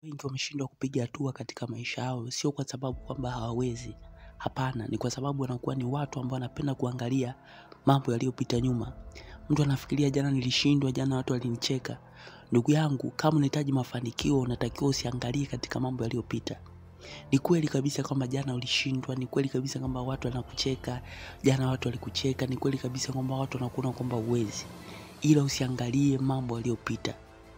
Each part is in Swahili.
Wengi wameshindwa kupiga hatua katika maisha yao, sio kwa sababu kwamba hawawezi. Hapana, ni kwa sababu wanakuwa ni watu ambao wanapenda kuangalia mambo yaliyopita nyuma. Mtu anafikiria jana nilishindwa, jana watu walinicheka. Ndugu yangu, kama unahitaji mafanikio, unatakiwa usiangalie katika mambo yaliyopita. Ni kweli kabisa kwamba jana ulishindwa, ni kweli kabisa kwamba watu wanakucheka, jana watu walikucheka, ni kweli kabisa kwamba watu wanakuona kwamba huwezi. Ila usiangalie mambo yaliyopita.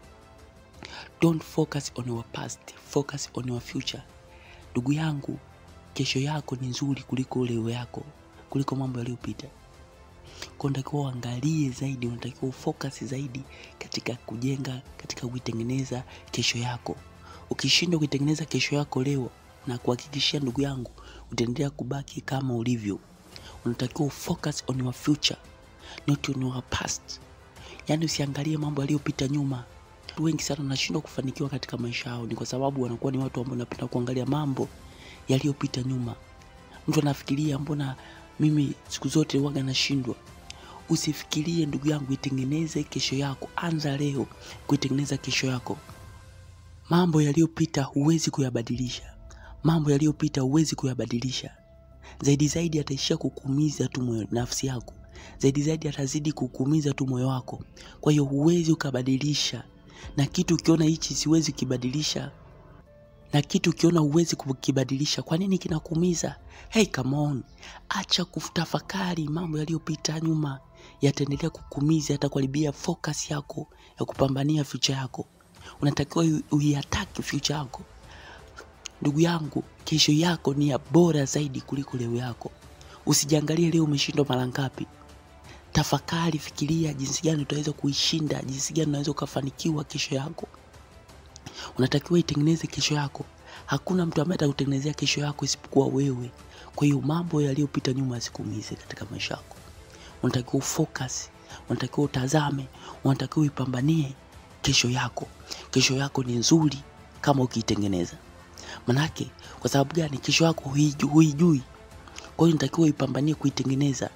Don't focus on your past, focus on your future. Ndugu yangu, kesho yako ni nzuri kuliko leo yako, kuliko mambo yaliyopita. Kwa unatakiwa uangalie zaidi, unatakiwa ufocus zaidi katika kujenga, katika kuitengeneza kesho yako. Ukishindwa kuitengeneza kesho yako leo, na kuhakikishia ndugu yangu, utaendelea kubaki kama ulivyo. Unatakiwa ufocus on your future, not on your past. Yaani usiangalie mambo yaliyopita nyuma. Watu wengi sana wanashindwa kufanikiwa katika maisha yao ni kwa sababu wanakuwa ni watu ambao wanapenda kuangalia mambo yaliyopita nyuma. Mtu anafikiria mbona mimi siku zote huwa nashindwa. Usifikirie ndugu yangu, itengeneze kesho yako. Anza leo kuitengeneza kesho yako. Mambo yaliyopita huwezi kuyabadilisha. Mambo yaliyopita huwezi kuyabadilisha. Zaidi ataishia kukuumiza tu moyo nafsi yako. Zaidi atazidi kukuumiza tu moyo wako. Kwa hiyo huwezi ukabadilisha. Na kitu ukiona hichi siwezi kibadilisha, na kitu ukiona huwezi kukibadilisha, kwa nini kinakuumiza? Hey, come on. Acha kutafakari mambo yaliyopita nyuma. Yataendelea kukuumiza, yatakuharibia focus yako ya kupambania future yako. Unatakiwa uiattack future yako. Ndugu yangu, kesho yako ni ya bora zaidi kuliko leo yako. Usijiangalie leo umeshindwa mara ngapi. Tafakari, fikiria jinsi gani utaweza kuishinda, jinsi gani unaweza kufanikiwa kesho yako. Unatakiwa itengeneze kesho yako. Hakuna mtu ambaye atakutengenezea kesho yako isipokuwa wewe. Kwa hiyo mambo yaliyopita nyuma yasikuumize katika maisha yako. Unatakiwa ufocus, unatakiwa utazame, unatakiwa uipambanie kesho yako. Kesho yako ni nzuri kama ukiitengeneza. Manake, kwa sababu gani? Kesho yako huijui. Kwa hiyo unatakiwa uipambanie kuitengeneza.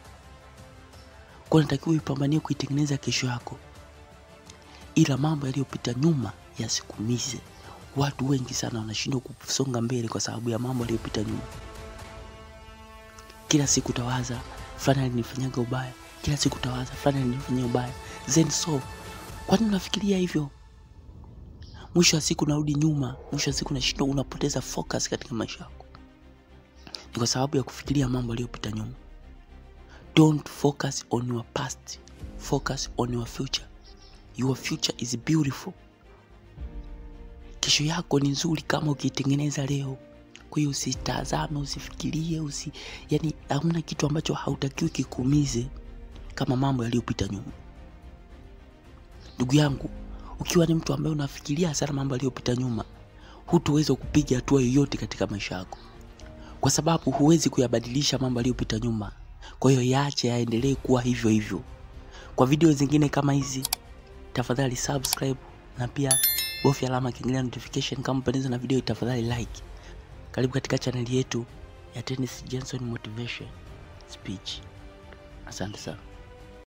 Kwa unatakiwa uipambanie kuitengeneza kesho yako. Ila mambo yaliyopita nyuma yasikuumize. Watu wengi sana wanashindwa kusonga mbele kwa sababu ya mambo yaliyopita nyuma. Kila siku utawaza fulani alinifanyaga ubaya, kila siku utawaza fulani alinifanyia ubaya. Jenson, kwa nini unafikiria hivyo? Mwisho wa siku unarudi nyuma, mwisho wa siku unashindwa, unapoteza focus katika maisha yako. Ni kwa sababu ya kufikiria mambo yaliyopita nyuma. Don't focus on your past, focus on your future. Your future is beautiful. Kesho yako ni nzuri kama ukitengeneza leo. Kwa hiyo usitazame, usifikirie, yani hamna kitu ambacho hautakiwi kikuumize kama mambo yaliyopita nyuma. Ndugu yangu, ukiwa ni mtu ambaye unafikiria sana mambo yaliyopita nyuma, hutaweza kupiga hatua yoyote katika maisha yako. Kwa sababu huwezi kuyabadilisha mambo yaliyopita nyuma. Kwa hiyo yaache yaendelee kuwa hivyo hivyo. Kwa video zingine kama hizi, tafadhali subscribe na pia bofya alama kengele notification. Kama unapendezwa na video, tafadhali like. Karibu katika channel yetu ya Denis Jenson Motivation Speech. Asante sana.